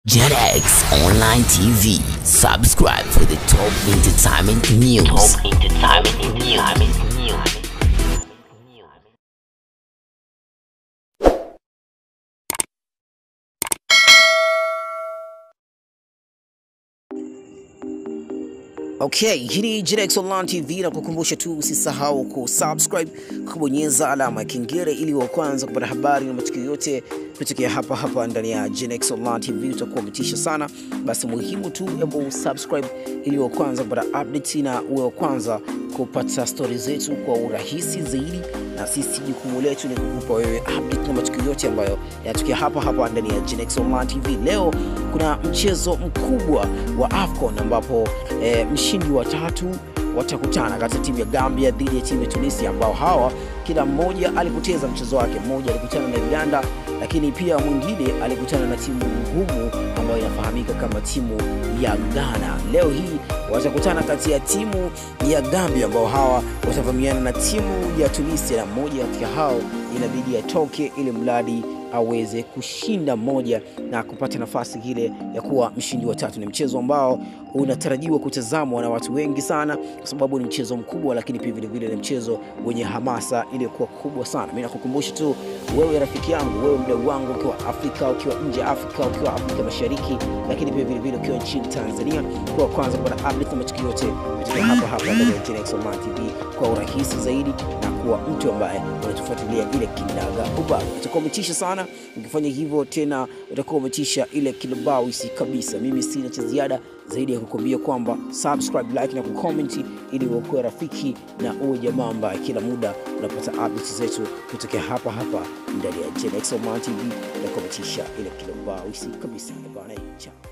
JetX Online TV. Subscribe for the top entertainment news. Okay, hii ni JetX Online TV na kukumbusha tu usisahau kusubscribe, kubonyeza alama ya kengele ili wa kwanza kupata habari na matukio yote kutokea hapa ndani ya JetX Online TV. Utakuwa umetisha sana. Basi muhimu tu hebu subscribe ili wa kwanza kupata updates na uwe wa kwanza kupata stories zetu kwa urahisi zaidi, na sisi jukumu letu ni kukupa wewe update na matukio yote ambayo yanatokea hapa ndani ya JetX Online TV. Leo kuna mchezo mkubwa wa AFCON ambapo mshindi wa tatu watakutana kati ya timu ya Gambia dhidi ya timu ya Tunisia, ambao hawa kila mmoja alipoteza mchezo wake. Mmoja alikutana na Uganda, lakini pia mwingine alikutana na timu ngumu ambayo inafahamika kama timu ya Ghana. Leo hii watakutana kati ya timu ya Gambia ambao hawa watavamiana na timu ya Tunisia, na mmoja kati ya hao inabidi atoke ili mradi aweze kushinda moja na kupata nafasi ile ya kuwa mshindi wa tatu. Ni mchezo ambao unatarajiwa kutazamwa na watu wengi sana kwa sababu ni mchezo mkubwa, lakini pia vile ni mchezo wenye hamasa iliyokuwa kubwa sana. Mimi nakukumbusha tu wewe rafiki yangu, wewe mdau wangu, ukiwa Afrika, ukiwa nje ya Afrika, ukiwa Afrika Mashariki, lakini pia vile ukiwa nchini Tanzania, kwa kwanza kupata update na matukio yote kutoka hapa ndani ya JetX Online TV kwa urahisi zaidi, na kuwa mtu ambaye unatufuatilia ile kindaga ubaga. Utakuwa umetisha sana ukifanya hivyo, tena utakuwa umetisha ile kilobawisi kabisa. Mimi sina cha ziada zaidi ya kukuambia kwamba subscribe, like na kucomment ili uwe rafiki na uwe jamaa ambaye kila muda unapata updates zetu kutoka hapa ndani ya JetX Online TV na kumetisha ile kilobawisi kabisa. Bwana, ciao.